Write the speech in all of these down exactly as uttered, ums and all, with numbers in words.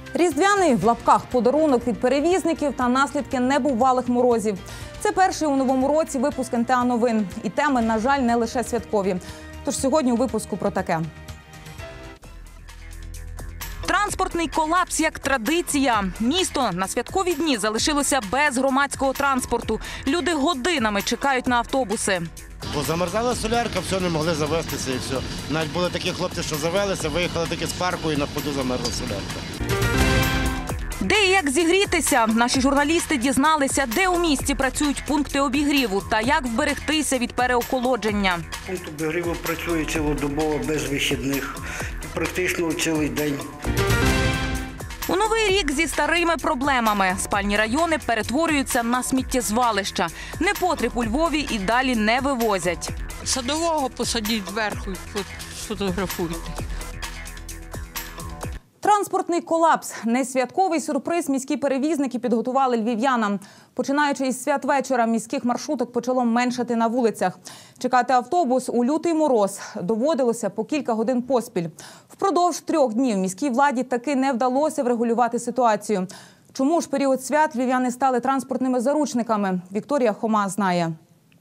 Різдвяний в лапках подарунок від перевізників та наслідки небувалих морозів. Це перший у новому році випуск ен те а новин. І теми, на жаль, не лише святкові. Тож сьогодні у випуску про таке. Транспортний колапс як традиція. Місто на святкові дні залишилося без громадського транспорту. Люди годинами чекають на автобуси. Бо замерзала солярка, все, не могли завестися і все. Навіть були такі хлопці, що завелися, виїхали таки з парку і на ходу замерзла солярка. Де і як зігрітися? Наші журналісти дізналися, де у місті працюють пункти обігріву та як вберегтися від переохолодження. Пункт обігріву працює цілодобово, без вихідних, практично цілий день. У новий рік зі старими проблемами. Спальні райони перетворюються на сміттєзвалища. Непотріб у Львові і далі не вивозять. Садового посадіть зверху і фотографуйте. Транспортний колапс – несвятковий сюрприз міські перевізники підготували львів'янам. Починаючи із святвечора, міських маршруток почало меншати на вулицях. Чекати автобус у лютий мороз доводилося по кілька годин поспіль. Впродовж трьох днів міській владі таки не вдалося врегулювати ситуацію. Чому ж період свят львів'яни стали транспортними заручниками? Вікторія Хома знає.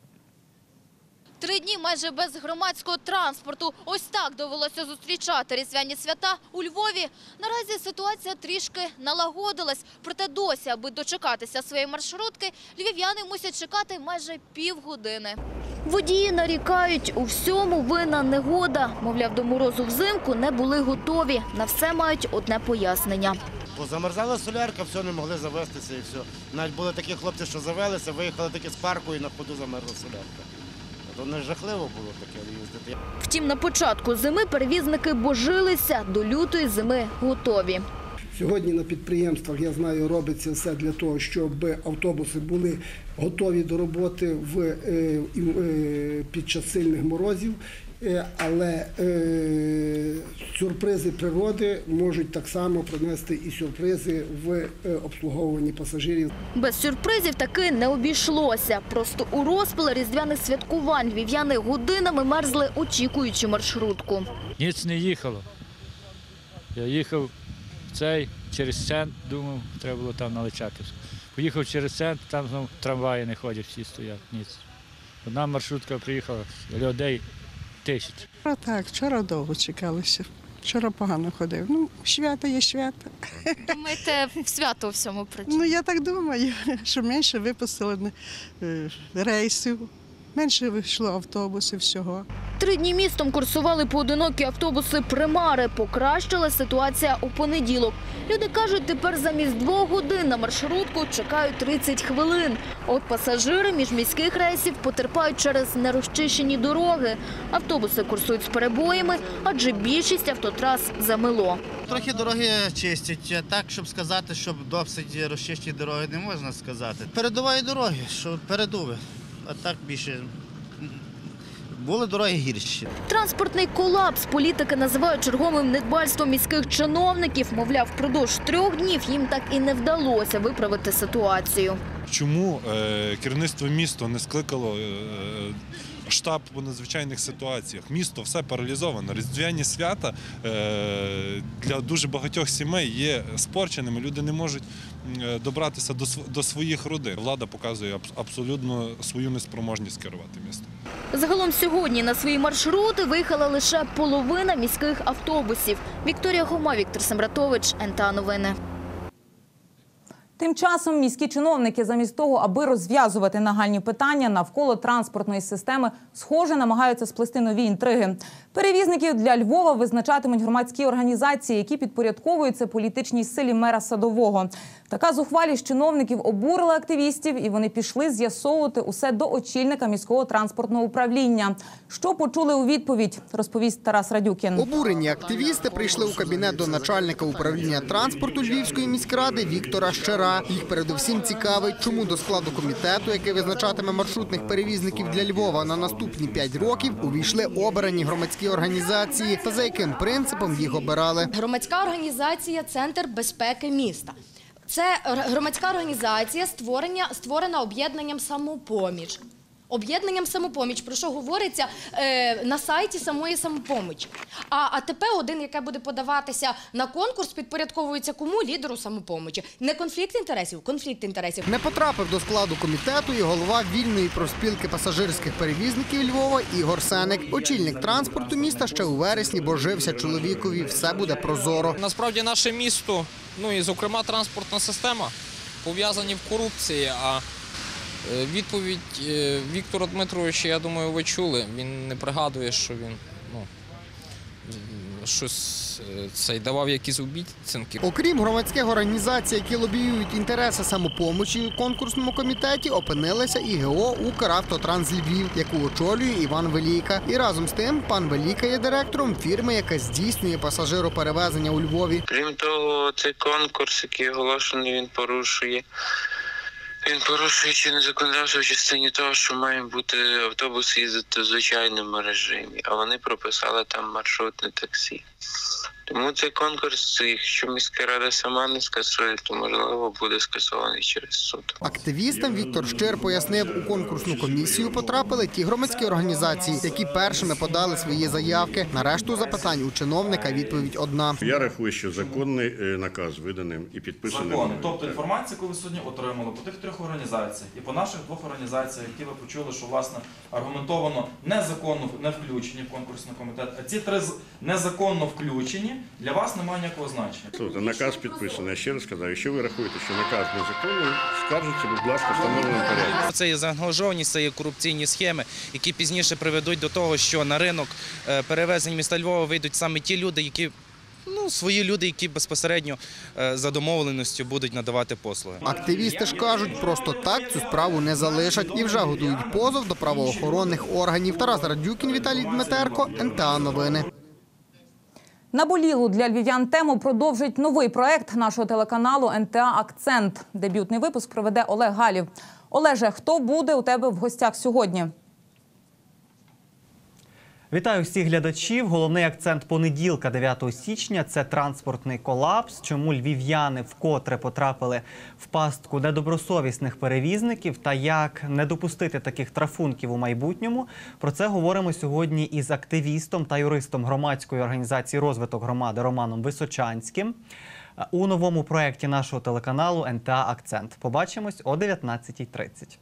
Три дні майже без громадського транспорту. Ось так довелося зустрічати різдвяні свята у Львові. Наразі ситуація трішки налагодилась. Проте досі, аби дочекатися своєї маршрутки, львів'яни мусять чекати майже півгодини. Водії нарікають, у всьому винна негода. Мовляв, до морозу взимку не були готові. На все мають одне пояснення. Бо замерзала солярка, все, не могли завестися і все. Навіть були такі хлопці, що завелися, виїхали таки з парку і на ходу замерзла солярка. То не жахливо було таке їздити. Втім, на початку зими перевізники божилися, до лютої зими готові. Сьогодні на підприємствах, я знаю, робиться все для того, щоб автобуси були готові до роботи в, е, е, під час сильних морозів. Але е, сюрпризи природи можуть так само принести і сюрпризи в е, обслуговуванні пасажирів. Без сюрпризів таки не обійшлося. Просто у розпал різдвяних святкувань львів'яни годинами мерзли, очікуючи маршрутку. Ніц не їхало. Я їхав цей, через центр, думав, треба було там на Личаківську. Поїхав через центр, там знову трамваї не ходять, всі стоять, ніц. Одна маршрутка приїхала, людей тисяч. Так, вчора довго чекалися. Вчора погано ходив. Ну, свято є свято. Думаєте, в свято у всьому причина? Ну, я так думаю, що менше випустили рейсів, менше вийшло автобусів всього. Три дні містом курсували поодинокі автобуси «Примари». Покращила ситуація у понеділок. Люди кажуть, тепер замість двох годин на маршрутку чекають тридцять хвилин. От пасажири міжміських рейсів потерпають через нерозчищені дороги. Автобуси курсують з перебоями, адже більшість автотрас замело. Трохи дороги чистять, так, щоб сказати, щоб досить розчищені дороги не можна сказати. Передової дороги, що передови, а так більше... Були дороги гірші. Транспортний колапс політики називають черговим недбальством міських чиновників. Мовляв, впродовж трьох днів їм так і не вдалося виправити ситуацію. Чому е, керівництво міста не скликало е, штаб по надзвичайних ситуаціях? Місто все паралізовано. Різдвяні свята е, для дуже багатьох сімей є спорченими. Люди не можуть добратися до, до своїх родин. Влада показує аб, абсолютно свою неспроможність керувати містом. Загалом сьогодні на свої маршрути виїхала лише половина міських автобусів. Вікторія Хома, Віктор Сембратович, ен те а новини. Тим часом міські чиновники замість того, аби розв'язувати нагальні питання навколо транспортної системи, схоже, намагаються сплести нові інтриги. Перевізників для Львова визначатимуть громадські організації, які підпорядковуються політичній силі мера Садового. Така зухвалість чиновників обурила активістів, і вони пішли з'ясовувати усе до очільника міського транспортного управління. Що почули у відповідь, розповість Тарас Радюкін. Обурені активісти прийшли у кабінет до начальника управління транспорту Львівської міськради Віктора Щера. Їх передусім цікавить, чому до складу комітету, який визначатиме маршрутних перевізників для Львова на наступні п'ять років, увійшли обрані громадські організації та за яким принципом їх обирали. Громадська організація «Центр безпеки міста». Це громадська організація, створення, створена об'єднанням «Самопоміч». Об'єднанням «Самопоміч», про що говориться е, на сайті самої «Самопомочі». А АТП один, яке буде подаватися на конкурс, підпорядковується кому? Лідеру «Самопомочі». Не конфлікт інтересів, конфлікт інтересів. Не потрапив до складу комітету і голова вільної профспілки пасажирських перевізників Львова Ігор Сеник. Очільник транспорту міста ще у вересні божився чоловікові. Все буде прозоро. Насправді наше місто, ну і зокрема транспортна система, пов'язані в корупції, а відповідь Віктора Дмитровича, я думаю, ви чули. Він не пригадує, що він ну, щось цей, давав якісь обіцянки. Окрім громадських організацій, які лобіюють інтереси «Самопомочі» у конкурсному комітеті, опинилися і ГО «Укравтотранс Львів», яку очолює Іван Веліка. І разом з тим пан Веліка є директором фірми, яка здійснює пасажироперевезення у Львові. Крім того, цей конкурс, який оголошений, він порушує Він порушує чинне законодавство в частині того, що мають бути автобуси їздити в звичайному режимі, а вони прописали там маршрутне таксі. Тому цей конкурс, якщо міська рада сама не скасує, то, можливо, буде скасований через суд. Активістам Віктор Щир пояснив, у конкурсну комісію потрапили ті громадські організації, які першими подали свої заявки. На решту запитань у чиновника відповідь одна. Я рахую, що законний наказ виданим і підписаним. Закони. Тобто інформація, яку ви сьогодні отримали по тих трьох організаціях і по наших двох організаціях, які ви почули, що, власне, аргументовано незаконно не включені в конкурсний комітет, а ці три незаконно включені, для вас немає ніякого значення. Тобто наказ підписаний. Я ще раз сказав, якщо ви рахуєте, що наказ незаконний, скаржіться, будь ласка, встановленим порядком. Це є заангажованість, це є корупційні схеми, які пізніше приведуть до того, що на ринок перевезень міста Львова вийдуть саме ті люди, які Ну, свої люди, які безпосередньо за домовленістю будуть надавати послуги. Активісти ж кажуть, просто так цю справу не залишать і вже готують позов до правоохоронних органів. Тарас Радюкін, Віталій Дмитерко, ен те а Новини. Наболілу для львів'ян тему продовжить новий проект нашого телеканалу ен те а «Акцент». Дебютний випуск проведе Олег Галів. Олеже, хто буде у тебе в гостях сьогодні? Вітаю всіх глядачів. Головний акцент понеділка, дев'ятого січня – це транспортний колапс. Чому львів'яни вкотре потрапили в пастку недобросовісних перевізників та як не допустити таких трафунків у майбутньому. Про це говоримо сьогодні із активістом та юристом громадської організації «Розвиток громади» Романом Височанським у новому проєкті нашого телеканалу ен те а «Акцент». Побачимось о дев'ятнадцятій тридцять.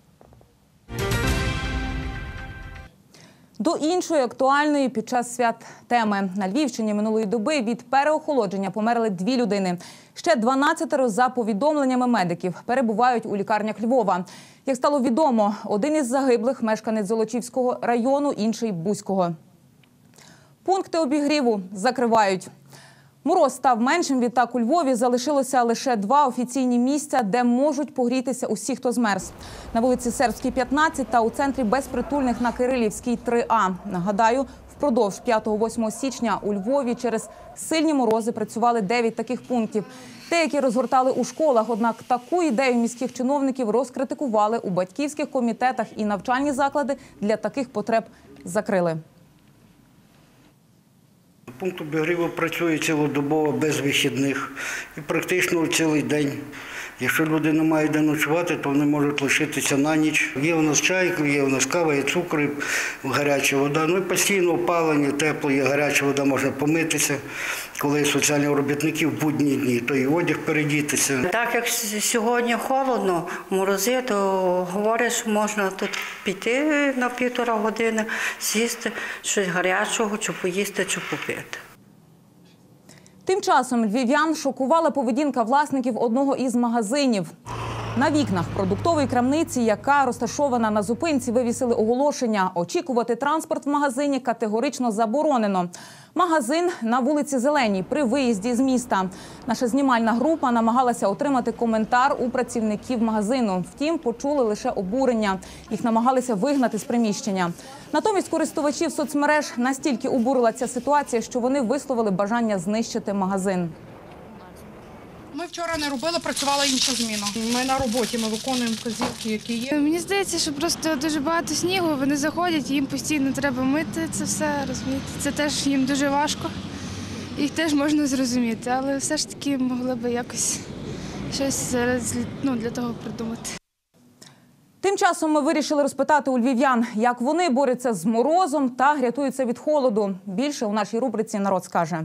До іншої актуальної під час свят теми. На Львівщині минулої доби від переохолодження померли дві людини. Ще дванадцятеро, за повідомленнями медиків, перебувають у лікарнях Львова. Як стало відомо, один із загиблих – мешканець Золочівського району, інший – Бузького. Пункти обігріву закривають. Мороз став меншим, відтак у Львові залишилося лише два офіційні місця, де можуть погрітися усі, хто змерз. На вулиці Сербській, п'ятнадцять та у центрі безпритульних на Кирилівській, три а. Нагадаю, впродовж п'ятого-восьмого січня у Львові через сильні морози працювали дев'ять таких пунктів. Деякі розгортали у школах, однак таку ідею міських чиновників розкритикували у батьківських комітетах і навчальні заклади для таких потреб закрили. Пункт обігріву працює цілодобово, без вихідних і практично цілий день. Якщо люди не мають де ночувати, то вони можуть лишитися на ніч. Є у нас чай, є у нас кава, є цукор, гаряча вода. Ну і постійно опалення, тепло, є гаряча вода, можна помитися. Коли соціальні робітники в будні дні, то і одяг передітися. Так як сьогодні холодно, морози, то говориш, можна тут піти на півтора години, сісти, щось гарячого, чи поїсти, чи попити. Тим часом львів'ян шокувала поведінка власників одного із магазинів. На вікнах продуктової крамниці, яка розташована на зупинці, вивісили оголошення: очікувати транспорт в магазині категорично заборонено. Магазин на вулиці Зеленій при виїзді з міста. Наша знімальна група намагалася отримати коментар у працівників магазину. Втім, почули лише обурення. Їх намагалися вигнати з приміщення. Натомість користувачів соцмереж настільки обурила ця ситуація, що вони висловили бажання знищити магазин. Ми вчора не робили, працювала інша зміна. Ми на роботі, ми виконуємо вказівки, які є. Мені здається, що просто дуже багато снігу, вони заходять, їм постійно треба мити це все, розумієте. Це теж їм дуже важко, їх теж можна зрозуміти, але все ж таки могли б якось щось зараз, ну, для того придумати. Тим часом ми вирішили розпитати у львів'ян, як вони борються з морозом та рятуються від холоду. Більше у нашій рубриці «Народ скаже».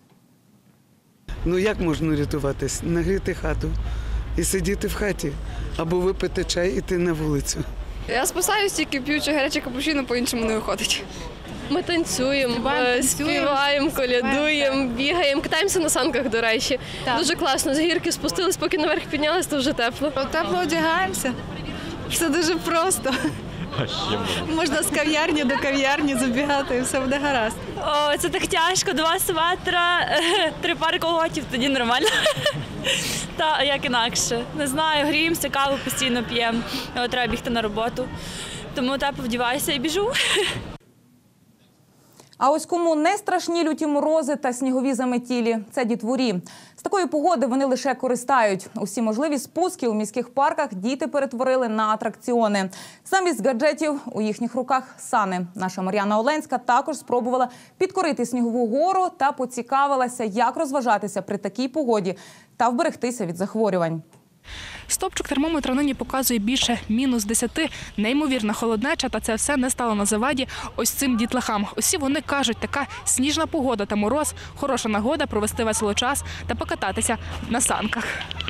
Ну як можна рятуватись? Нагріти хату і сидіти в хаті, або випити чай і йти на вулицю. Я спасаюсь тільки п'ючи гаряче капучино, по-іншому не виходить. Ми танцюємо, Співаємо, співаємо, колядуємо, бігаємо, катаємося на санках, до речі. Так. Дуже класно, з гірки спустились, поки наверх піднялись, то вже тепло. Тепло одягаємося. Все дуже просто. Можна з кав'ярні до кав'ярні забігати і все буде гаразд. О, це так тяжко, два светра, три пари колготів, тоді нормально. Та як інакше. Не знаю, гріємося, каву постійно п'ємо, треба бігти на роботу. Тому тепло вдіваюся і біжу. А ось кому не страшні люті морози та снігові заметілі – це дітворі. З такої погоди вони лише користають. Усі можливі спуски у міських парках діти перетворили на атракціони. Замість гаджетів у їхніх руках – сани. Наша Мар'яна Оленська також спробувала підкорити снігову гору та поцікавилася, як розважатися при такій погоді та вберегтися від захворювань. Стопчик термометра нині показує більше мінус десяти. Неймовірна холоднеча, та це все не стало на заваді ось цим дітлахам. Усі вони кажуть, така сніжна погода та мороз – хороша нагода провести весело час та покататися на санках.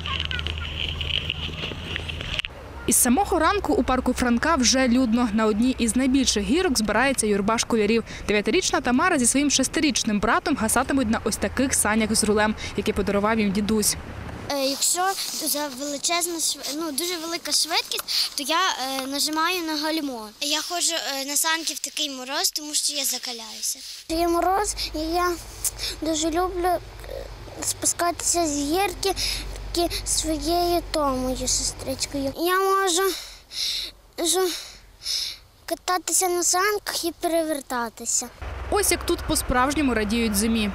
Із самого ранку у парку Франка вже людно. На одній із найбільших гірок збирається юрба школярів. Дев'ятирічна Тамара зі своїм шестирічним братом гасатимуть на ось таких санях з рулем, які подарував їм дідусь. Якщо за величезна, ну, дуже велика швидкість, то я е, нажимаю на гальмо. Я ходжу е, на санки в такий мороз, тому що я закаляюся. Є мороз, і я дуже люблю спускатися з гірки своєю Томою, сестричкою. Я можу, можу кататися на санках і перевертатися. Ось як тут по-справжньому радіють зимі.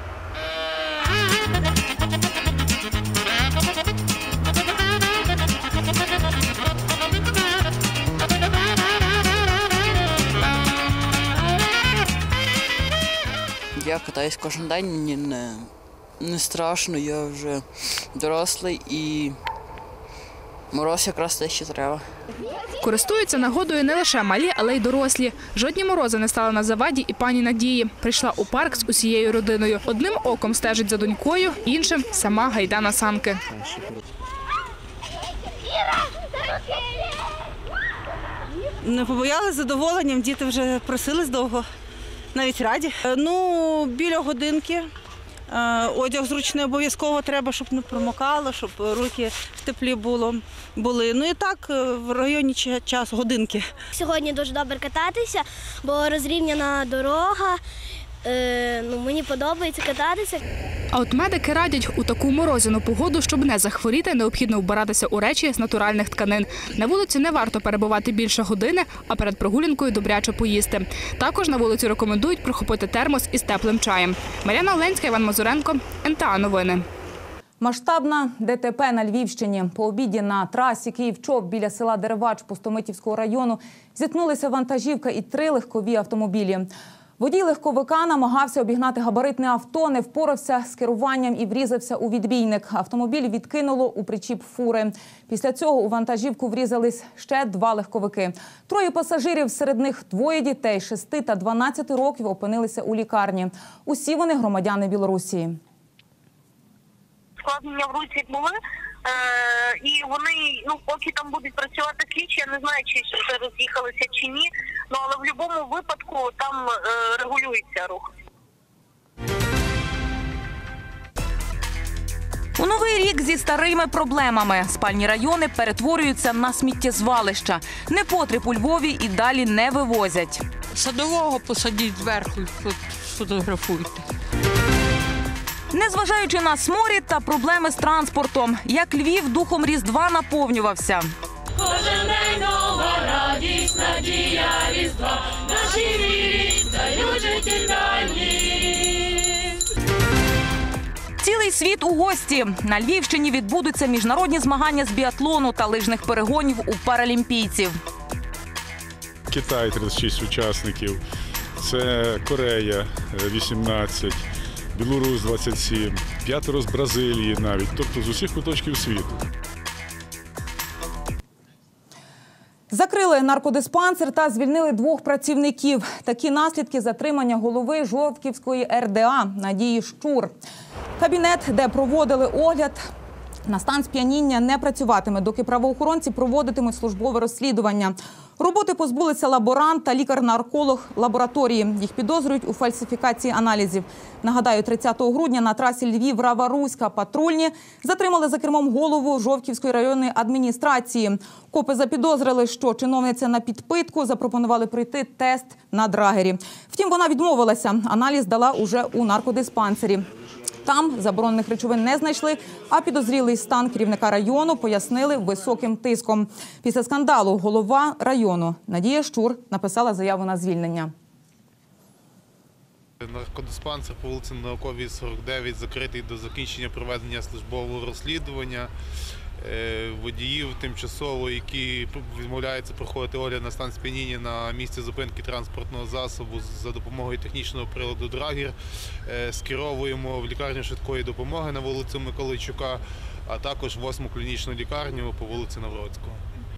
Я катаюсь кожен день, мені не, не страшно, я вже дорослий і мороз якраз те, що треба. Користуються нагодою не лише малі, але й дорослі. Жодні морози не стали на заваді і пані Надії. Прийшла у парк з усією родиною. Одним оком стежить за донькою, іншим – сама гайда на санки. Не побоялися, з задоволенням, діти вже просились довго, навіть раді. Ну, біля годинки, одяг зручний обов'язково треба, щоб не промокало, щоб руки в теплі було, були. Ну і так, в районі часу, годинки. Сьогодні дуже добре кататися, бо розрівняна дорога. Е, ну, мені подобається кататися. А от медики радять, у таку морозяну погоду, щоб не захворіти, необхідно вбиратися у речі з натуральних тканин. На вулиці не варто перебувати більше години, а перед прогулянкою добряче поїсти. Також на вулиці рекомендують прихопити термос із теплим чаєм. Мар'яна Оленська, Іван Мазуренко, ен те а новини. Масштабна де те пе на Львівщині. По обіді на трасі Київ-Чоп біля села Деревач Пустомитівського району зіткнулися вантажівка і три легкові автомобілі. Водій легковика намагався обігнати габаритне авто, не впорався з керуванням і врізався у відбійник. Автомобіль відкинуло у причіп фури. Після цього у вантажівку врізались ще два легковики. Троє пасажирів, серед них двоє дітей шести та дванадцяти років, опинилися у лікарні. Усі вони громадяни Білорусі. Складнення в руці були, е, і вони, ну, поки там будуть працювати слідчі, я не знаю, чи вже роз'їхалися чи ні, ну, але в будь-якому випадку там е, регулюється рух. У новий рік зі старими проблемами. Спальні райони перетворюються на сміттєзвалища. Непотріб у Львові і далі не вивозять. Садового посадіть зверху, фотографуйте. Незважаючи на сморід та проблеми з транспортом, як Львів духом Різдва наповнювався. Кожен день нова радість, надія Різдва, наші вірі дають життєдальність. Цілий світ у гості. На Львівщині відбудуться міжнародні змагання з біатлону та лижних перегонів у паралімпійців. Китай – тридцять шість учасників, це Корея – вісімнадцять. Білорусь – двадцять сім, п'ятеро з Бразилії навіть, тобто з усіх куточків світу. Закрили наркодиспансер та звільнили двох працівників. Такі наслідки затримання голови Жовківської ер де а Надії Щур. Кабінет, де проводили огляд на стан сп'яніння, не працюватиме, доки правоохоронці проводитимуть службове розслідування. Роботи позбулися лаборант та лікар-нарколог лабораторії. Їх підозрюють у фальсифікації аналізів. Нагадаю, тридцятого грудня на трасі Львів-Рава-Руська патрульні затримали за кермом голову Жовківської районної адміністрації. Копи запідозрили, що чиновниця на підпитку, запропонували пройти тест на драгері. Втім, вона відмовилася. Аналіз дала уже у наркодиспансері. Там заборонених речовин не знайшли, а підозрілий стан керівника району пояснили високим тиском. Після скандалу голова району Надія Щур написала заяву на звільнення. Наркодиспансер по вулиці Науковій, сорок дев'ять, закритий до закінчення проведення службового розслідування. Водіїв тимчасово, які відмовляються проходити огляд на стан сп'яніння на місці зупинки транспортного засобу за допомогою технічного приладу «Драгер», скеровуємо в лікарню швидкої допомоги на вулицю Миколайчука, а також восьму клінічну лікарню по вулиці Навроцького.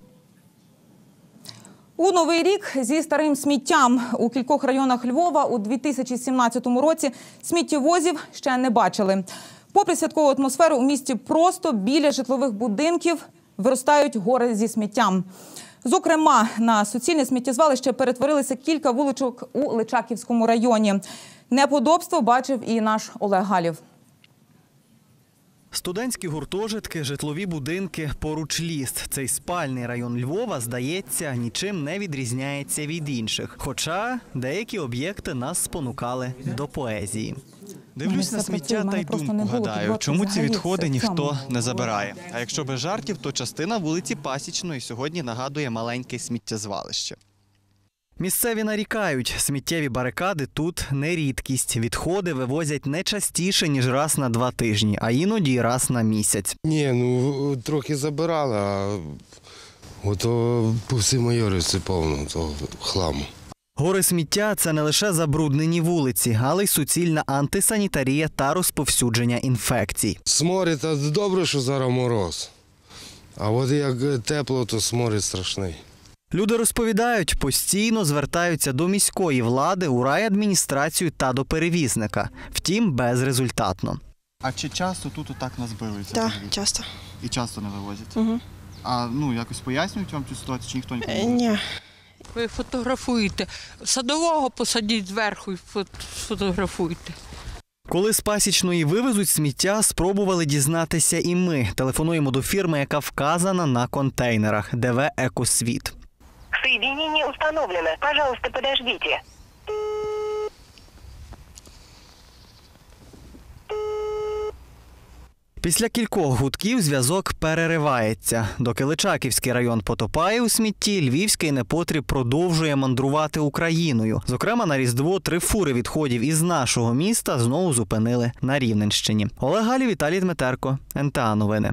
У Новий рік зі старим сміттям. У кількох районах Львова у дві тисячі сімнадцятому році сміттєвозів ще не бачили. Попри святкову атмосферу, у місті просто біля житлових будинків виростають гори зі сміттям. Зокрема, на суцільне сміттєзвалище перетворилися кілька вуличок у Личаківському районі. Неподобство бачив і наш Олег Галів. Студентські гуртожитки, житлові будинки, поруч ліс. Цей спальний район Львова, здається, нічим не відрізняється від інших. Хоча деякі об'єкти нас спонукали до поезії. Дивлюсь на сміття та й думку гадаю, чому ці відходи ніхто не забирає. А якщо без жартів, то частина вулиці Пасічної сьогодні нагадує маленьке сміттєзвалище. Місцеві нарікають, сміттєві барикади тут не рідкість. Відходи вивозять не частіше, ніж раз на два тижні, а іноді раз на місяць. Ні, ну трохи забирали, а ото по всій Майорівці повно того хламу. Гори сміття – це не лише забруднені вулиці, але й суцільна антисанітарія та розповсюдження інфекцій. Сморід, а добре, що зараз мороз. А от як тепло, то сморід страшний. Люди розповідають, постійно звертаються до міської влади, у райадміністрацію та до перевізника. Втім, безрезультатно. А чи часто тут отак назбирується? Так, часто. І часто не вивозять? Угу. А ну, якось пояснюють вам цю ситуацію, чи ніхто не допомагає? Ні. Ви фотографуєте. Садового посадіть зверху і фотографуйте. Коли з Пасічної вивезуть сміття, спробували дізнатися і ми. Телефонуємо до фірми, яка вказана на контейнерах – де ве «Екосвіт». Соединение установлено. Пожалуйста, подождите. Після кількох гудків зв'язок переривається. Доки Личаківський район потопає у смітті, львівський непотріб продовжує мандрувати Україною. Зокрема, на Різдво три фури відходів із нашого міста знову зупинили на Рівненщині. Олег Галів, Віталій Дмитерко, ен те а новини.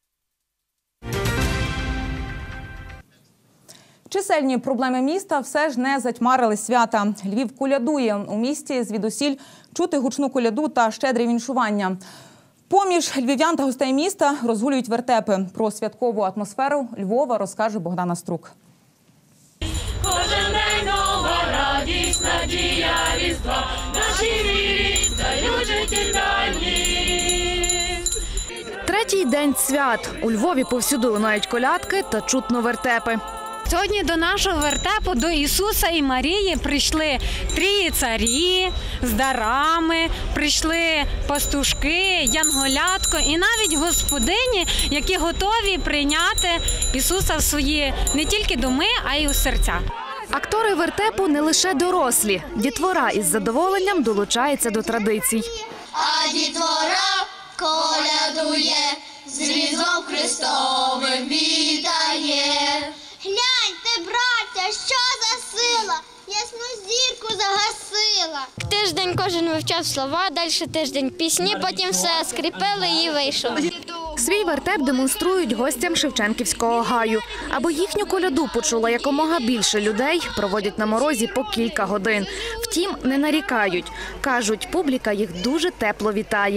Чисельні проблеми міста все ж не затьмарили свята. Львів колядує. У місті звідусіль чути гучну коляду та щедре віншування. Поміж львів'ян та гостей міста розгулюють вертепи. Про святкову атмосферу Львова розкаже Богдана Струк. Кожен день нова радість, надія Різдва, нашій вірі дають життєдальність. Третій день свят. У Львові повсюди лунають колядки та чутно вертепи. Сьогодні до нашого вертепу, до Ісуса і Марії, прийшли трії царі з дарами, прийшли пастушки, янголятко і навіть господині, які готові прийняти Ісуса в свої не тільки доми, а й у серця. Актори вертепу не лише дорослі. Дітвора із задоволенням долучається до традицій. А дітвора колядує, з Різдвом Христовим вітає. Гляньте, браття, що за сила, ясну зірку загасила. Тиждень кожен вивчав слова, далі тиждень пісні, потім все скріпили і вийшов. Свій вертеп демонструють гостям Шевченківського гаю. Аби їхню коляду почула якомога більше людей, проводять на морозі по кілька годин. Втім, не нарікають. Кажуть, публіка їх дуже тепло вітає.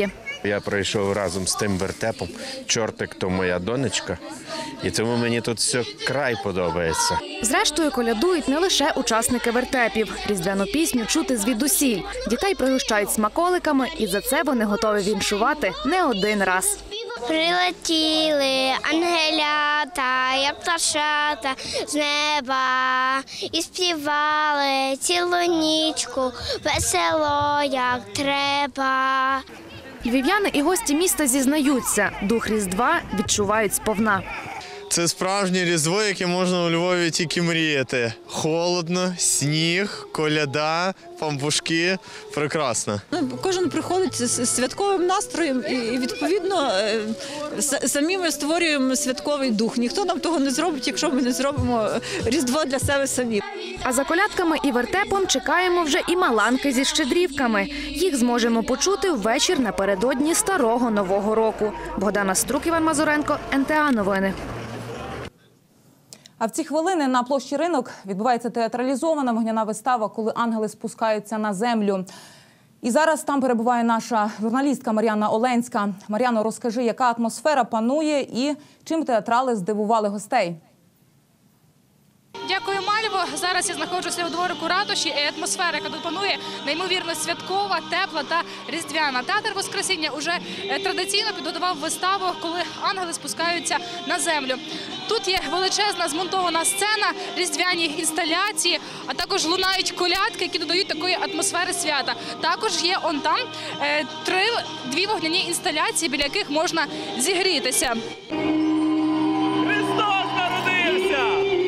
Я пройшов разом з тим вертепом. Чортик – то моя донечка. І тому мені тут все край подобається. Зрештою, колядують не лише учасники вертепів. Різдвяну пісню чути звідусіль. Дітей пригощають смаколиками, і за це вони готові віншувати не один раз. Прилетіли ангелята, як пташата з неба, і співали цілу нічку, весело, як треба. Львів'яни і гості міста зізнаються, дух Різдва відчувають сповна. Це справжнє Різдво, яке можна у Львові тільки мріяти. Холодно, сніг, коляда, пампушки. Прекрасно. Кожен приходить з святковим настроєм і, відповідно, самі ми створюємо святковий дух. Ніхто нам того не зробить, якщо ми не зробимо Різдво для себе самі. А за колядками і вертепом чекаємо вже і маланки зі щедрівками. Їх зможемо почути ввечір напередодні Старого Нового року. Богдана Струк, Іван Мазуренко, ен те а Новини. А в ці хвилини на площі Ринок відбувається театралізована вогняна вистава «Коли ангели спускаються на землю». І зараз там перебуває наша журналістка Мар'яна Оленська. Мар'яно, розкажи, яка атмосфера панує і чим театрали здивували гостей? Дякую, Мальво. Зараз я знаходжуся у дворику ратуші, і атмосфера, яка тут панує, неймовірно святкова, тепла та різдвяна. Театр Воскресіння уже традиційно підготував виставу «Коли ангели спускаються на землю». Тут є величезна змонтована сцена, різдвяні інсталяції, а також лунають колядки, які додають такої атмосфери свята. Також є он там три, дві вогняні інсталяції, біля яких можна зігрітися. Христос народився!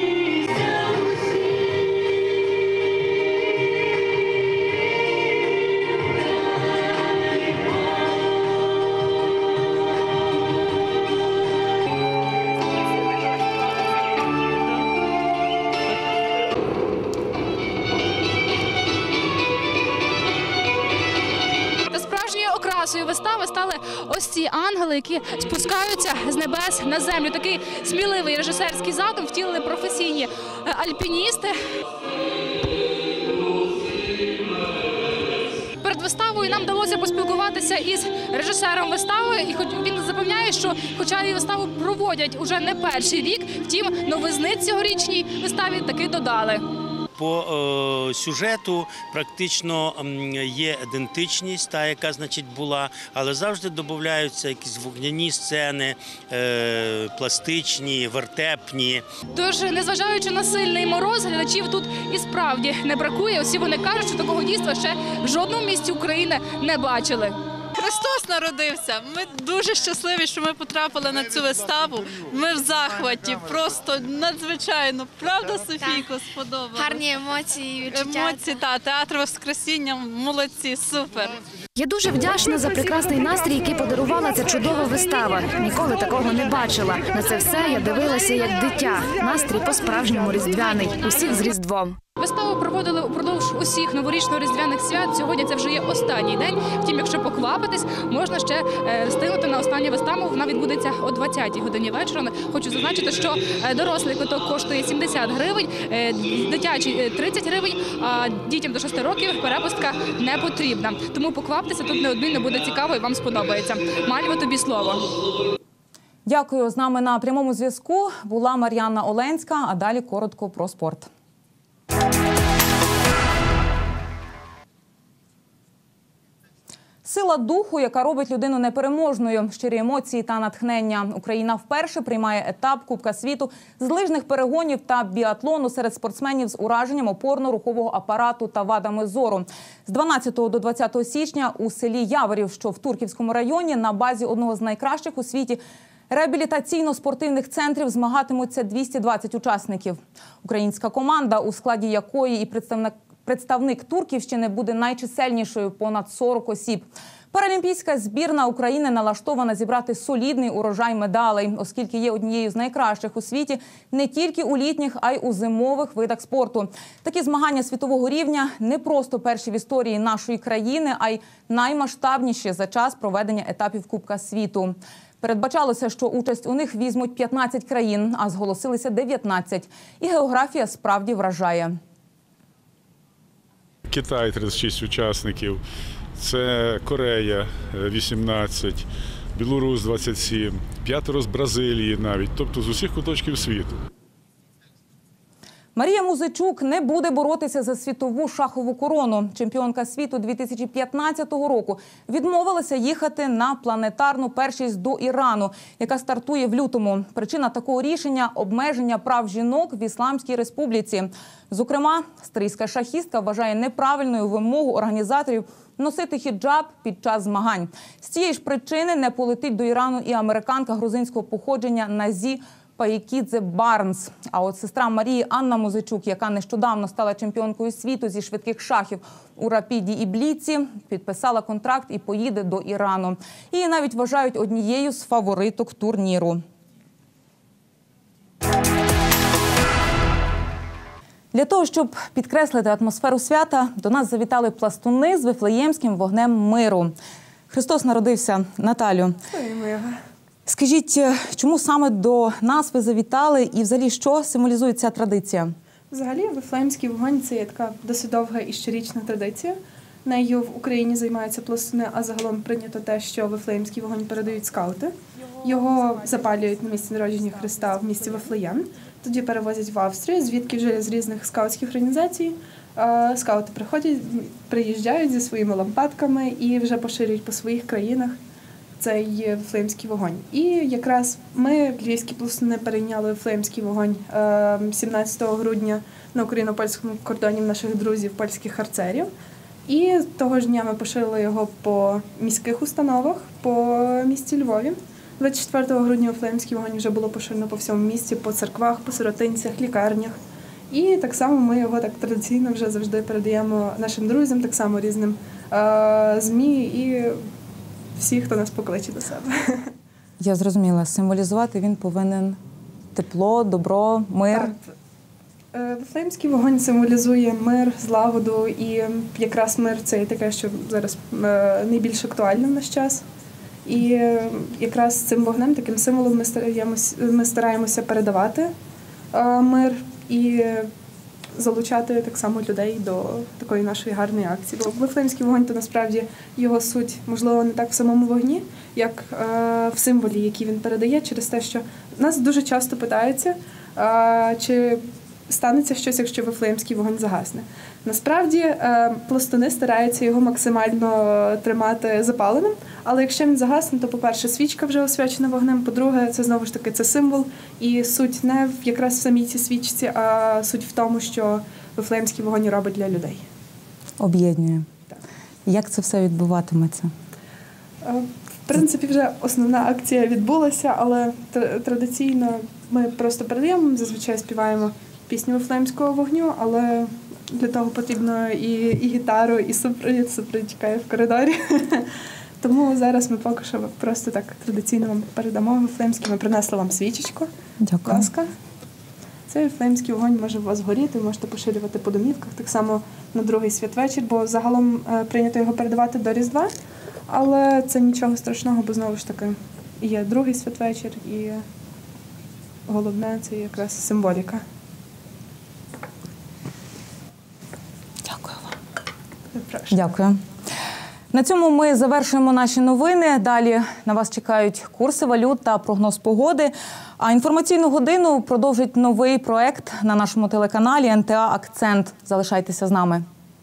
Окрасою вистави стали ось ці ангели, які спускаються з небес на землю. Такий сміливий режисерський задум втілили професійні альпіністи. Перед виставою нам вдалося поспілкуватися із режисером вистави, і він запевняє, що хоча і виставу проводять уже не перший рік, втім новизни цьогорічній виставі таки додали. По е, сюжету практично є ідентичність, та, яка, значить, була, але завжди додаються якісь вогняні сцени, е, пластичні, вертепні. Тож, незважаючи на сильний мороз, глядачів тут і справді не бракує. Усі вони кажуть, що такого дійства ще в жодному місті України не бачили. Христос народився. Ми дуже щасливі, що ми потрапили на цю виставу. Ми в захваті, просто надзвичайно. Правда, Софійко, сподобалось? Гарні емоції, відчуття. Емоції, так. Театр Воскресіння, молодці, супер. Я дуже вдячна за прекрасний настрій, який подарувала ця чудова вистава. Ніколи такого не бачила. На це все я дивилася як дитя. Настрій по-справжньому різдвяний. Усіх з Різдвом. Виставу проводили упродовж усіх новорічно-різдвяних свят. Сьогодні це вже є останній день. Втім, якщо поквапитись, можна ще встигнути на останню виставу. Вона відбудеться о двадцятій годині вечора. Хочу зазначити, що дорослий квиток коштує сімдесят гривень, дитячий тридцять гривень, а дітям до шести років перепустка не потрібна. Тому покваптеся, тут неодмінно буде цікаво і вам сподобається. Мальво, тобі слово. Дякую. З нами на прямому зв'язку була Мар'яна Оленська, а далі коротко про спорт. Сила духу, яка робить людину непереможною. Щирі емоції та натхнення. Україна вперше приймає етап Кубка світу з лижних перегонів та біатлону серед спортсменів з ураженням опорно-рухового апарату та вадами зору. З дванадцятого до двадцятого січня у селі Яворів, що в Турківському районі, на базі одного з найкращих у світі реабілітаційно-спортивних центрів змагатимуться двісті двадцять учасників. Українська команда, у складі якої і представник Представник Турківщини буде найчисельнішою – понад сорок осіб. Паралімпійська збірна України налаштована зібрати солідний урожай медалей, оскільки є однією з найкращих у світі не тільки у літніх, а й у зимових видах спорту. Такі змагання світового рівня не просто перші в історії нашої країни, а й наймасштабніші за час проведення етапів Кубка світу. Передбачалося, що участь у них візьмуть п'ятнадцять країн, а зголосилися дев'ятнадцять. І географія справді вражає. Китай тридцять шість учасників. це Корея вісімнадцять, Білорусь двадцять сім, п'ятеро з Бразилії навіть, тобто з усіх куточків світу. Марія Музичук не буде боротися за світову шахову корону. Чемпіонка світу дві тисячі п'ятнадцятого року відмовилася їхати на планетарну першість до Ірану, яка стартує в лютому. Причина такого рішення – обмеження прав жінок в Ісламській Республіці. Зокрема, австрійська шахістка вважає неправильною вимогу організаторів носити хіджаб під час змагань. З цієї ж причини не полетить до Ірану і американка грузинського походження Назі Паїкідзе Барнс. А от сестра Марії Анна Музичук, яка нещодавно стала чемпіонкою світу зі швидких шахів у рапіді і бліці, підписала контракт і поїде до Ірану. Її навіть вважають однією з фавориток турніру. Для того, щоб підкреслити атмосферу свята, до нас завітали пластуни з Вифлеємським вогнем миру. Христос народився. Наталю, скажіть, чому саме до нас ви завітали і взагалі що символізує ця традиція? Взагалі, Вифлеємський вогонь – це є така досить довга і щорічна традиція. Нею в Україні займаються пластуни, а загалом прийнято те, що Вифлеємський вогонь передають скаути. Його запалюють на місці народження Христа в місті Вифлеєм. Тоді перевозять в Австрію, звідки вже з різних скаутських організацій скаути приходять, приїжджають зі своїми лампадками і вже поширюють по своїх країнах цей Вифлеємський вогонь. І якраз ми, львівські пластуни, перейняли Вифлеємський вогонь сімнадцятого грудня на україно-польському кордоні в наших друзів, польських харцерів. І того ж дня ми поширили його по міських установах, по місті Львові. двадцять четвертого грудня Вифлеємський вогонь вже було поширено по всьому місті, по церквах, по сиротинцях, лікарнях. І так само ми його так традиційно вже завжди передаємо нашим друзям, так само різним е- ЗМІ і всі, хто нас покличе до себе. Я зрозуміла, символізувати він повинен тепло, добро, мир. Так. Вифлеємський вогонь символізує мир, злагоду, і якраз мир – це таке, що зараз найбільш актуальне в наш час. І якраз цим вогнем, таким символом ми стараємося, ми стараємося передавати мир і залучати так само людей до такої нашої гарної акції. Бо Вифлеємський вогонь, то насправді його суть, можливо, не так в самому вогні, як в символі, який він передає, через те, що нас дуже часто питаються, чи станеться щось, якщо Вифлеємський вогонь загасне. Насправді, пластуни стараються його максимально тримати запаленим, але якщо він загасне, то, по-перше, свічка вже освячена вогнем, по-друге, це знову ж таки це символ, і суть не в, якраз в самій цій свічці, а суть в тому, що Вифлеємський вогонь робить для людей. Об'єднує. Як це все відбуватиметься? В принципі, вже основна акція відбулася, але традиційно ми просто передаємо, зазвичай співаємо пісню Вифлеємського вогню, але для того потрібно і, і гітару, і супровід, супровід чекає в коридорі. Тому зараз ми поки що просто так традиційно вам передамо Вифлеємський. Ми принесли вам свічечку. Дякую. Будь ласка. Цей Вифлеємський вогонь може у вас горіти, можете поширювати по домівках, так само на другий святвечір, бо загалом прийнято його передавати до Різдва, але це нічого страшного, бо знову ж таки є другий святвечір і головне – це якраз символіка. Дякую. На цьому ми завершуємо наші новини. Далі на вас чекають курси валют та прогноз погоди. А інформаційну годину продовжить новий проект на нашому телеканалі ен те а «Акцент». Залишайтеся з нами.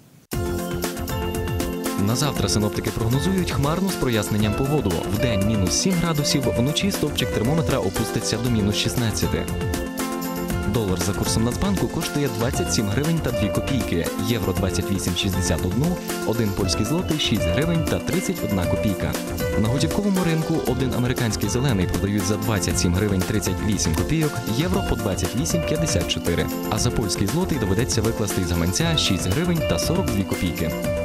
На завтра синоптики прогнозують хмарну з проясненням погоду. Вдень – мінус сім градусів, вночі стовпчик термометра опуститься до мінус шістнадцяти. Долар за курсом Нацбанку коштує двадцять сім гривень та дві копійки, євро двадцять вісім шістдесят один, один польський злотий шість гривень та тридцять одна копійка. На готівковому ринку один американський зелений продають за двадцять сім гривень тридцять вісім копійок, євро по двадцять вісім п'ятдесят чотири, а за польський злотий доведеться викласти із гаманця шість гривень та сорок дві копійки.